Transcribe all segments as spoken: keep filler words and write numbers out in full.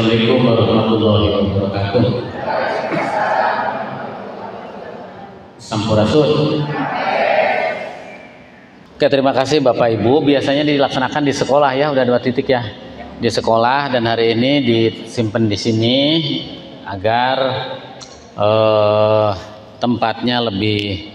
Assalamualaikum warahmatullahi wabarakatuh. Sampurasun. Oke, terima kasih Bapak Ibu. Biasanya dilaksanakan di sekolah ya, udah dua titik ya. Di sekolah, dan hari ini disimpan di sini agar eh, tempatnya lebih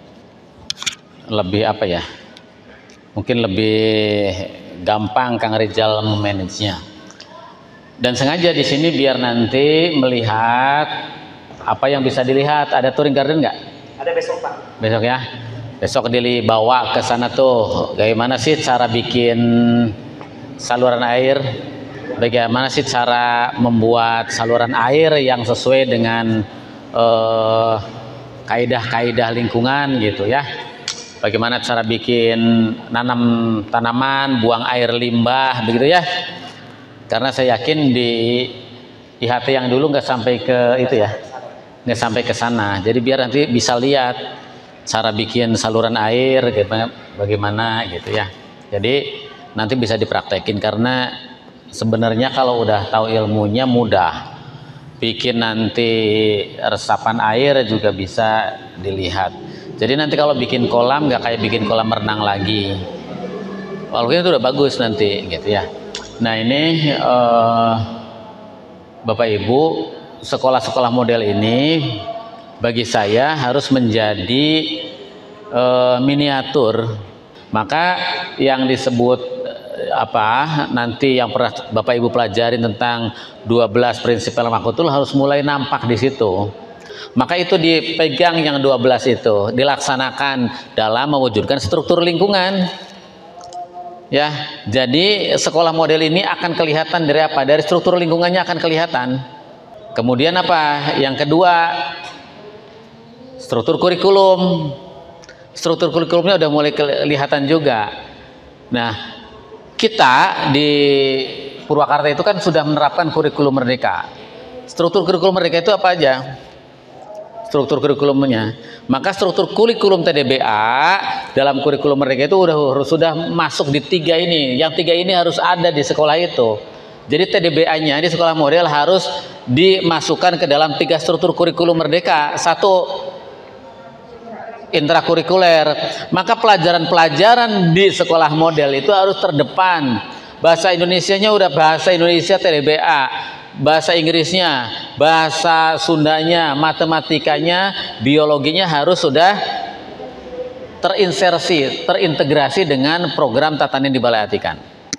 lebih apa ya? Mungkin lebih gampang Kang Rizal memanagenya. Dan sengaja di sini biar nanti melihat apa yang bisa dilihat. Ada touring garden nggak? Ada besok Pak. Besok ya. Besok dibawa ke sana tuh. Bagaimana sih cara bikin saluran air? Bagaimana sih cara membuat saluran air yang sesuai dengan eh, kaidah-kaidah lingkungan gitu ya? Bagaimana cara bikin nanam tanaman, buang air limbah begitu ya? Karena saya yakin di I H T yang dulu nggak sampai ke itu ya, nggak sampai ke sana. Jadi biar nanti bisa lihat cara bikin saluran air bagaimana, bagaimana gitu ya. Jadi nanti bisa dipraktekin, karena sebenarnya kalau udah tahu ilmunya mudah. Bikin nanti resapan air juga bisa dilihat. Jadi nanti kalau bikin kolam nggak kayak bikin kolam renang lagi. Walaupun itu udah bagus nanti gitu ya. Nah ini eh, Bapak Ibu, sekolah-sekolah model ini bagi saya harus menjadi eh, miniatur. Maka yang disebut eh, apa nanti yang pernah Bapak Ibu pelajari tentang dua belas prinsip al-makhutul harus mulai nampak di situ. Maka itu dipegang yang dua belas itu, dilaksanakan dalam mewujudkan struktur lingkungan. Ya, jadi sekolah model ini akan kelihatan dari apa? Dari struktur lingkungannya akan kelihatan. Kemudian apa? Yang kedua, struktur kurikulum. Struktur kurikulumnya udah mulai kelihatan juga. Nah, kita di Purwakarta itu kan sudah menerapkan kurikulum merdeka. Struktur kurikulum merdeka itu apa aja? Struktur kurikulumnya, maka struktur kurikulum T D B A dalam kurikulum mereka itu udah sudah masuk di tiga ini. Yang tiga ini harus ada di sekolah itu. Jadi T D B A-nya di sekolah model harus dimasukkan ke dalam tiga struktur kurikulum merdeka. Satu, intrakurikuler. Maka pelajaran-pelajaran di sekolah model itu harus terdepan. Bahasa Indonesianya udah bahasa Indonesia T D B A. Bahasa Inggrisnya, bahasa Sundanya, matematikanya, biologinya harus sudah terinsersi, terintegrasi dengan program tatanan dibalaiatikan.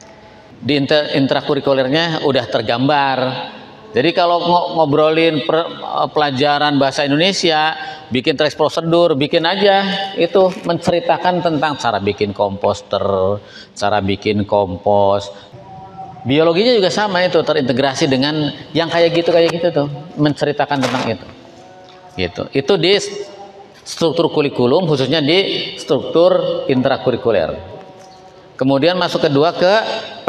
Di intrakurikulernya udah tergambar. Jadi kalau ngobrolin per, pelajaran bahasa Indonesia, bikin teks prosedur, bikin aja itu menceritakan tentang cara bikin komposter, cara bikin kompos. Biologinya juga sama, itu terintegrasi dengan yang kayak gitu kayak gitu tuh, menceritakan tentang itu. Gitu. Itu di struktur kurikulum, khususnya di struktur intrakurikuler. Kemudian masuk kedua ke P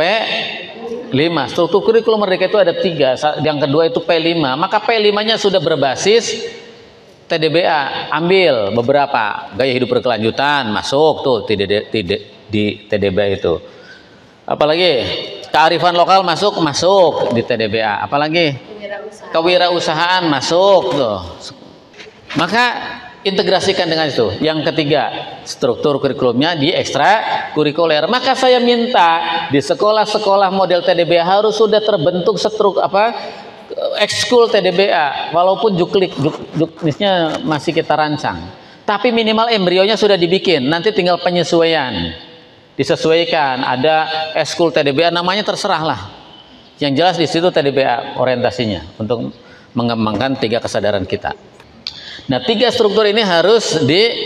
lima. Struktur kurikulum mereka itu ada tiga. Yang kedua itu P lima. Maka P lima-nya sudah berbasis T D B A. Ambil beberapa, gaya hidup berkelanjutan masuk tuh di T D B A itu. Apalagi kearifan lokal masuk masuk di T D B A. Apalagi kewirausahaan, kewirausahaan masuk tuh. Maka integrasikan dengan itu. Yang ketiga, struktur kurikulumnya di ekstra kurikuler. Maka saya minta di sekolah-sekolah model T D B A harus sudah terbentuk struktur apa ekskul T D B A, walaupun juklik juk, juknisnya masih kita rancang. Tapi minimal embrionya sudah dibikin, nanti tinggal penyesuaian. Disesuaikan, ada eskul T D B A, namanya terserah lah. Yang jelas di situ T D B A orientasinya untuk mengembangkan tiga kesadaran kita. Nah, tiga struktur ini harus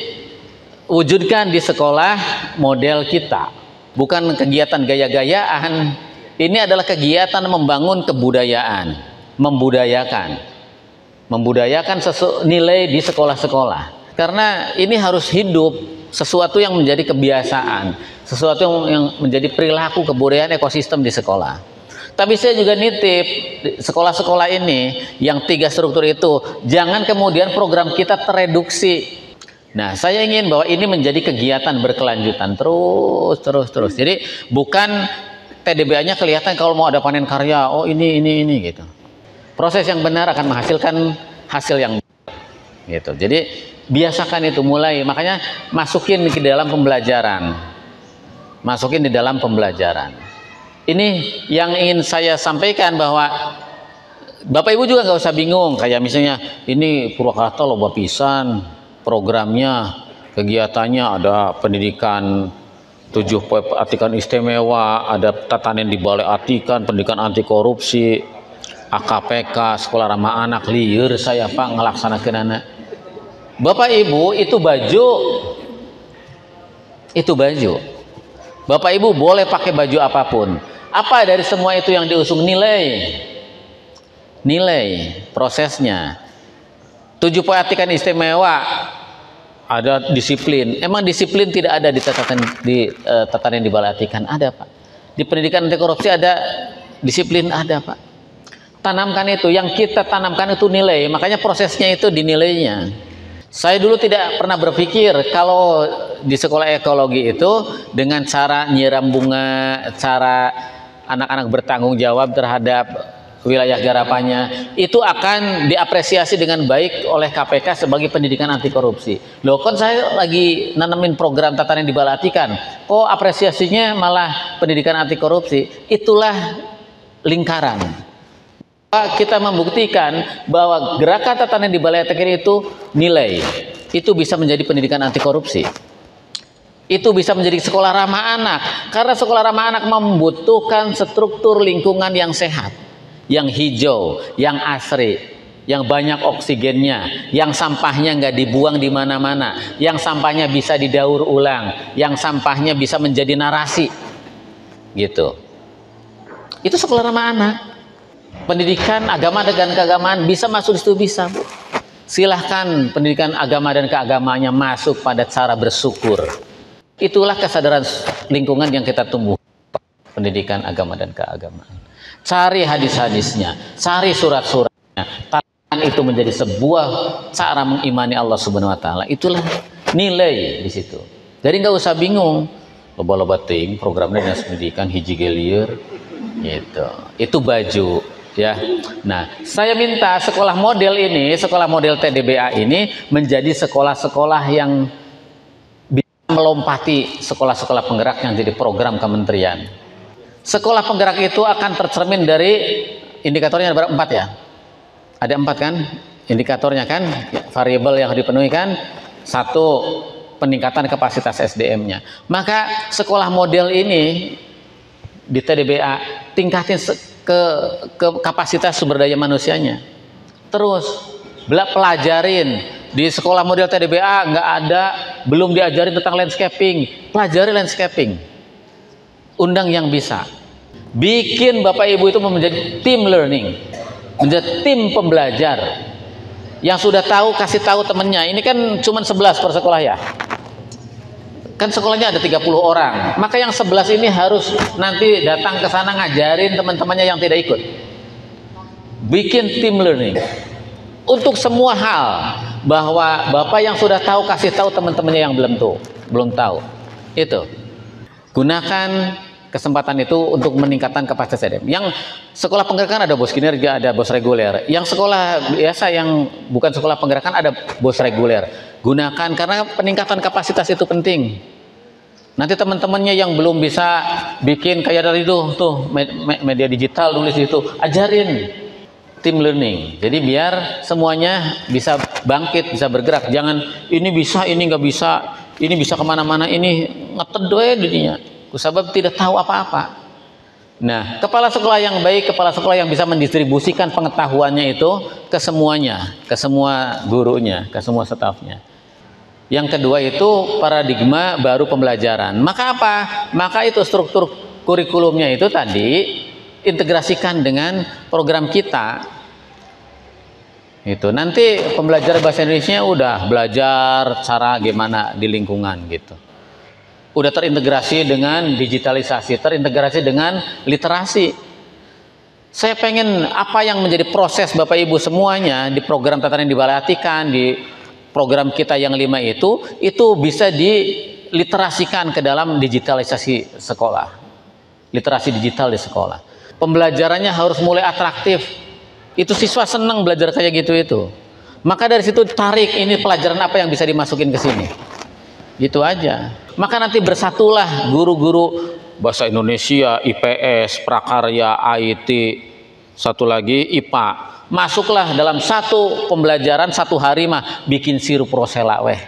diwujudkan di sekolah model kita. Bukan kegiatan gaya-gayaan. Ini adalah kegiatan membangun kebudayaan, membudayakan. Membudayakan sesu, nilai di sekolah-sekolah. Karena ini harus hidup. Sesuatu yang menjadi kebiasaan, sesuatu yang, yang menjadi perilaku kebudayaan ekosistem di sekolah. Tapi saya juga nitip sekolah-sekolah ini yang tiga struktur itu, jangan kemudian program kita tereduksi. Nah, saya ingin bahwa ini menjadi kegiatan berkelanjutan terus, terus, terus. Jadi bukan T D B A-nya kelihatan kalau mau ada panen karya, oh ini ini ini gitu. Proses yang benar akan menghasilkan hasil yang gitu. Jadi biasakan itu mulai, makanya masukin ke dalam pembelajaran. Masukin di dalam pembelajaran. Ini yang ingin saya sampaikan, bahwa Bapak Ibu juga nggak usah bingung, kayak misalnya ini Purwakarta loba pisan programnya, kegiatannya ada pendidikan tujuh atikan istimewa, ada tatanan di balai atikan, pendidikan anti korupsi, A K P K, sekolah ramah anak, liur saya Pak ngelaksanakan anak. Bapak Ibu itu baju, itu baju. Bapak Ibu boleh pakai baju apapun. Apa dari semua itu yang diusung? Nilai, nilai prosesnya. Tujuh poin atikan istimewa, ada disiplin. Emang disiplin tidak ada di tatanan di uh, tatanan di balai atikan? Ada Pak. Di pendidikan anti korupsi ada disiplin, ada Pak. Tanamkan itu, yang kita tanamkan itu nilai. Makanya prosesnya itu dinilainya. Saya dulu tidak pernah berpikir kalau di sekolah ekologi itu dengan cara nyiram bunga, cara anak-anak bertanggung jawab terhadap wilayah garapannya, itu akan diapresiasi dengan baik oleh K P K sebagai pendidikan anti korupsi. Loh, kan saya lagi nanamin program tatanan di balai atikan, kok apresiasinya malah pendidikan anti korupsi? Itulah lingkaran. Kita membuktikan bahwa gerakan tatanan di balai atikan itu nilai, itu bisa menjadi pendidikan anti korupsi, itu bisa menjadi sekolah ramah anak, karena sekolah ramah anak membutuhkan struktur lingkungan yang sehat, yang hijau, yang asri, yang banyak oksigennya, yang sampahnya nggak dibuang di mana-mana, yang sampahnya bisa didaur ulang, yang sampahnya bisa menjadi narasi, gitu. Itu sekolah ramah anak. Pendidikan agama dan keagamaan bisa masuk di situ, bisa Bu. Silahkan pendidikan agama dan keagamaannya masuk pada cara bersyukur. Itulah kesadaran lingkungan yang kita tumbuh. Pendidikan agama dan keagamaan. Cari hadis-hadisnya, cari surat-suratnya. Tangan itu menjadi sebuah cara mengimani Allah Subhanahu Wa Taala. Itulah nilai di situ. Jadi nggak usah bingung. Loba-loba ting programnya dinas pendidikan hiji gelir, gitu. Itu baju. Ya, nah saya minta sekolah model ini, sekolah model T D B A ini menjadi sekolah-sekolah yang bisa melompati sekolah-sekolah penggerak yang jadi program kementerian. Sekolah penggerak itu akan tercermin dari indikatornya ada empat ya, ada empat kan indikatornya kan, variabel yang dipenuhi kan. Satu, peningkatan kapasitas S D M-nya. Maka sekolah model ini di T D B A tingkatin ke, ke kapasitas sumber daya manusianya. Terus bela pelajarin di sekolah model T D B A nggak ada, belum diajarin tentang landscaping, pelajari landscaping. Undang yang bisa. Bikin Bapak Ibu itu menjadi tim learning, menjadi tim pembelajar. Yang sudah tahu kasih tahu temennya. Ini kan cuma sebelas per sekolah ya. Kan sekolahnya ada tiga puluh orang, maka yang sebelas ini harus nanti datang ke sana ngajarin teman-temannya yang tidak ikut. Bikin team learning untuk semua hal, bahwa Bapak yang sudah tahu kasih tahu teman-temannya yang belum tahu, belum tahu. Itu. Gunakan kesempatan itu untuk meningkatkan kapasitas S D M. Yang sekolah penggerakan ada bos kinerja, ada bos reguler. Yang sekolah biasa yang bukan sekolah penggerakan ada bos reguler. Gunakan, karena peningkatan kapasitas itu penting. Nanti teman-temannya yang belum bisa bikin kayak dari itu tuh media digital tulis itu, ajarin team learning. Jadi biar semuanya bisa bangkit, bisa bergerak. Jangan ini bisa, ini nggak bisa, ini bisa kemana-mana, ini ngetedoy dirinya. Sebab tidak tahu apa-apa. Nah, kepala sekolah yang baik, kepala sekolah yang bisa mendistribusikan pengetahuannya itu ke semuanya, ke semua gurunya, ke semua stafnya. Yang kedua itu paradigma baru pembelajaran. Maka apa? Maka itu struktur kurikulumnya itu tadi integrasikan dengan program kita. Itu nanti pembelajaran bahasa Indonesia udah belajar cara gimana di lingkungan gitu. Udah terintegrasi dengan digitalisasi, terintegrasi dengan literasi. Saya pengen apa yang menjadi proses Bapak Ibu semuanya di program tatanan di balai atikan, di program kita yang lima itu, itu bisa diliterasikan ke dalam digitalisasi sekolah. literasi digital di sekolah. Pembelajarannya harus mulai atraktif. Itu siswa senang belajar kayak gitu itu. Maka dari situ tarik ini pelajaran apa yang bisa dimasukin ke sini. Gitu aja. Maka nanti bersatulah guru-guru bahasa Indonesia, I P S, prakarya, I T, satu lagi I P A. Masuklah dalam satu pembelajaran satu hari mah bikin sirup rosella weh.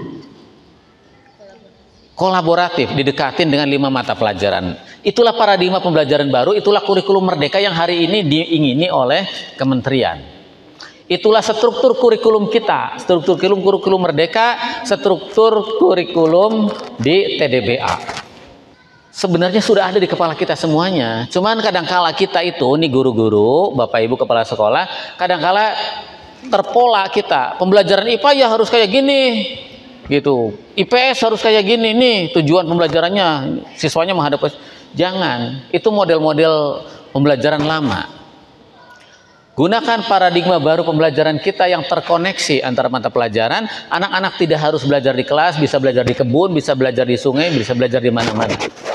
Kolaboratif, didekatin dengan lima mata pelajaran. Itulah paradigma pembelajaran baru, itulah kurikulum merdeka yang hari ini diingini oleh kementerian. Itulah struktur kurikulum kita, struktur kurikulum kurikulum merdeka, struktur kurikulum di T D B A. Sebenarnya sudah ada di kepala kita semuanya. Cuman kadangkala kita itu, nih guru-guru, Bapak Ibu kepala sekolah, kadangkala terpola kita. Pembelajaran I P A ya harus kayak gini, gitu. I P S harus kayak gini nih tujuan pembelajarannya, siswanya menghadap. Jangan, itu model-model pembelajaran lama. Gunakan paradigma baru pembelajaran kita yang terkoneksi antara mata pelajaran. Anak-anak tidak harus belajar di kelas, bisa belajar di kebun, bisa belajar di sungai, bisa belajar di mana-mana.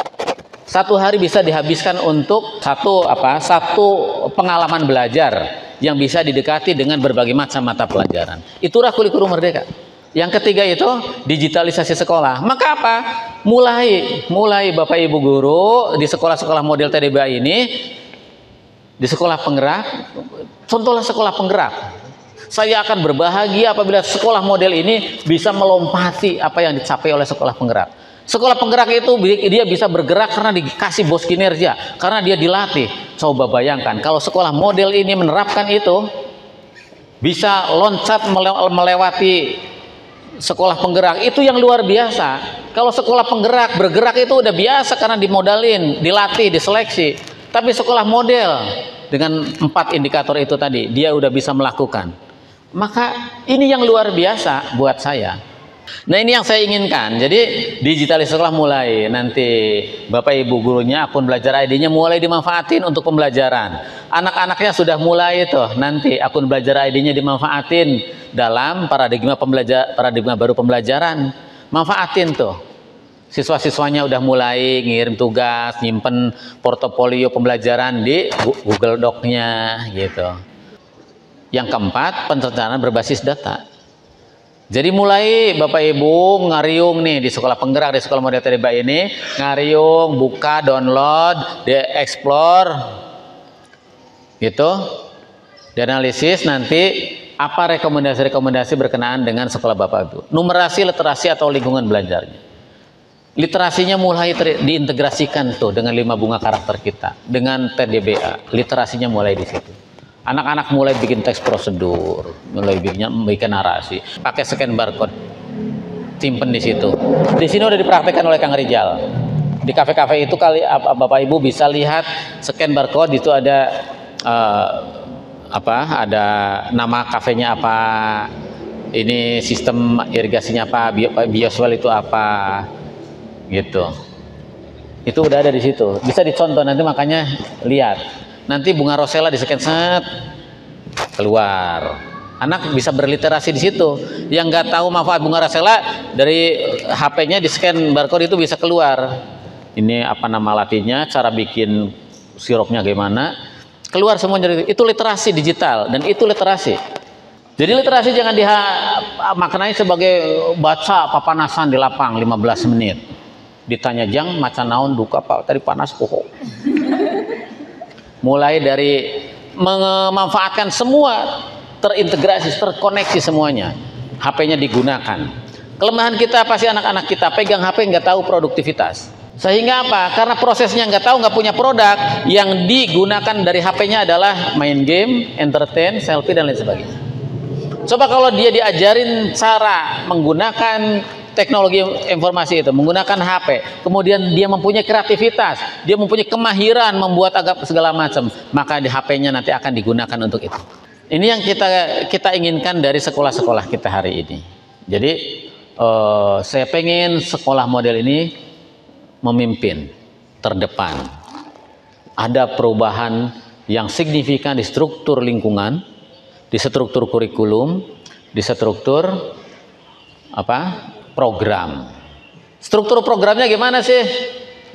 Satu hari bisa dihabiskan untuk satu apa? Satu pengalaman belajar yang bisa didekati dengan berbagai macam mata pelajaran. Itulah kurikulum merdeka. Yang ketiga itu digitalisasi sekolah. Maka apa? Mulai, mulai Bapak Ibu guru di sekolah-sekolah model T D B A ini, di sekolah penggerak, contohlah sekolah penggerak. Saya akan berbahagia apabila sekolah model ini bisa melompati apa yang dicapai oleh sekolah penggerak. Sekolah penggerak itu dia bisa bergerak karena dikasih bos kinerja, karena dia dilatih. Coba bayangkan kalau sekolah model ini menerapkan itu, bisa loncat melewati sekolah penggerak, itu yang luar biasa. Kalau sekolah penggerak bergerak itu udah biasa karena dimodalin, dilatih, diseleksi. Tapi sekolah model dengan empat indikator itu tadi, dia udah bisa melakukan. Maka ini yang luar biasa buat saya. Nah ini yang saya inginkan. Jadi digitalis sekolah mulai. Nanti Bapak Ibu gurunya akun belajar I D-nya mulai dimanfaatin untuk pembelajaran. Anak-anaknya sudah mulai itu. Nanti akun belajar I D-nya dimanfaatin dalam paradigma pembelajar paradigma baru pembelajaran. Manfaatin tuh. Siswa-siswanya udah mulai ngirim tugas, nyimpen portofolio pembelajaran di Google Doc-nya gitu. Yang keempat, perencanaan berbasis data. Jadi mulai Bapak Ibu ngariung nih di sekolah penggerak, di sekolah model T D B A ini, ngariung, buka, download, di-explore gitu. Dianalisis nanti apa rekomendasi-rekomendasi berkenaan dengan sekolah Bapak Ibu. Numerasi, literasi atau lingkungan belajarnya. Literasinya mulai diintegrasikan tuh dengan lima bunga karakter kita, dengan T D B A. Literasinya mulai di situ. Anak-anak mulai bikin teks prosedur, mulai bikin, bikin narasi, pakai scan barcode, simpen di situ. Di sini udah dipraktekkan oleh Kang Rijal. Di kafe-kafe itu kali Bapak Ibu bisa lihat scan barcode, itu ada uh, apa? Ada nama kafenya apa, ini sistem irigasinya apa, bioswell itu apa. Gitu, itu udah ada di situ, bisa dicontoh nanti. Makanya lihat nanti bunga rosella di scan set keluar, anak bisa berliterasi di situ. Yang nggak tahu manfaat bunga rosella, dari H P-nya di scan barcode itu bisa keluar. Ini apa nama latihnya, cara bikin sirupnya gimana, keluar semuanya dari itu. Itu literasi digital dan itu literasi. Jadi literasi jangan dimaknai sebagai baca papanasan di lapang lima belas menit. Ditanya jang macan naon duka pak tadi panas poho. Mulai dari memanfaatkan semua, terintegrasi, terkoneksi semuanya. H P-nya digunakan. Kelemahan kita pasti anak-anak kita pegang H P nggak tahu produktivitas. Sehingga apa? Karena prosesnya nggak tahu, nggak punya produk, yang digunakan dari H P-nya adalah main game, entertain, selfie dan lain sebagainya. Coba kalau dia diajarin cara menggunakan teknologi informasi itu, menggunakan H P, kemudian dia mempunyai kreativitas, dia mempunyai kemahiran membuat agak segala macam, maka di H P-nya nanti akan digunakan untuk itu. Ini yang kita kita inginkan dari sekolah-sekolah kita hari ini. Jadi eh, saya pengen sekolah model ini memimpin terdepan. Ada perubahan yang signifikan di struktur lingkungan, di struktur kurikulum, di struktur apa? Program. Struktur programnya gimana sih?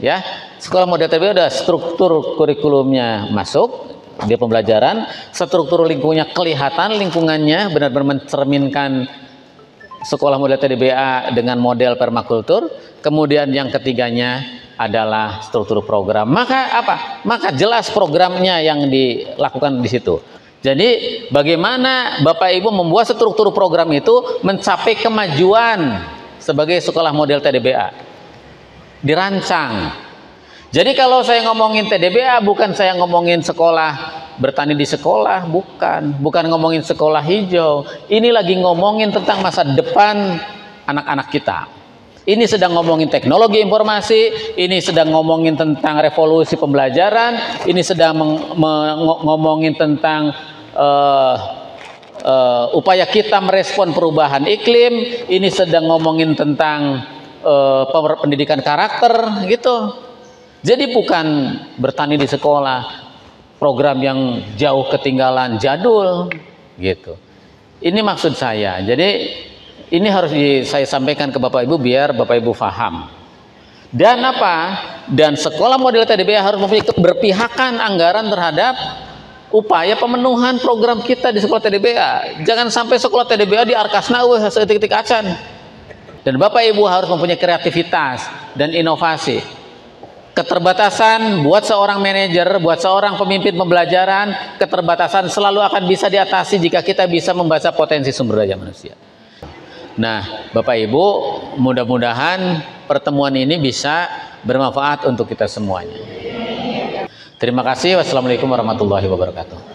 ya. Sekolah model T D B A udah struktur kurikulumnya masuk, dia pembelajaran, struktur lingkungnya kelihatan, lingkungannya benar-benar mencerminkan sekolah model T D B A dengan model permakultur. Kemudian yang ketiganya adalah struktur program. Maka apa? Maka jelas programnya yang dilakukan di situ. Jadi bagaimana Bapak Ibu membuat struktur program itu mencapai kemajuan sebagai sekolah model T D B A. Dirancang. Jadi kalau saya ngomongin T D B A, bukan saya ngomongin sekolah bertani di sekolah, bukan. Bukan ngomongin sekolah hijau. Ini lagi ngomongin tentang masa depan anak-anak kita. Ini sedang ngomongin teknologi informasi, ini sedang ngomongin tentang revolusi pembelajaran, ini sedang ngomongin tentang uh, uh, upaya kita merespon perubahan iklim, ini sedang ngomongin tentang uh, pendidikan karakter, gitu. Jadi bukan bertani di sekolah, program yang jauh ketinggalan, jadul, gitu. Ini maksud saya. Jadi ini harus di, saya sampaikan ke Bapak Ibu biar Bapak Ibu paham. Dan apa? Dan sekolah model T D B A harus mempunyai keberpihakan anggaran terhadap upaya pemenuhan program kita di sekolah T D B A. Jangan sampai sekolah T D B A di arkasna weh setik-tik acan. Dan Bapak Ibu harus mempunyai kreativitas dan inovasi. Keterbatasan buat seorang manajer, buat seorang pemimpin pembelajaran, keterbatasan selalu akan bisa diatasi jika kita bisa membaca potensi sumber daya manusia. Nah, Bapak Ibu, mudah-mudahan pertemuan ini bisa bermanfaat untuk kita semuanya. Terima kasih. Wassalamualaikum warahmatullahi wabarakatuh.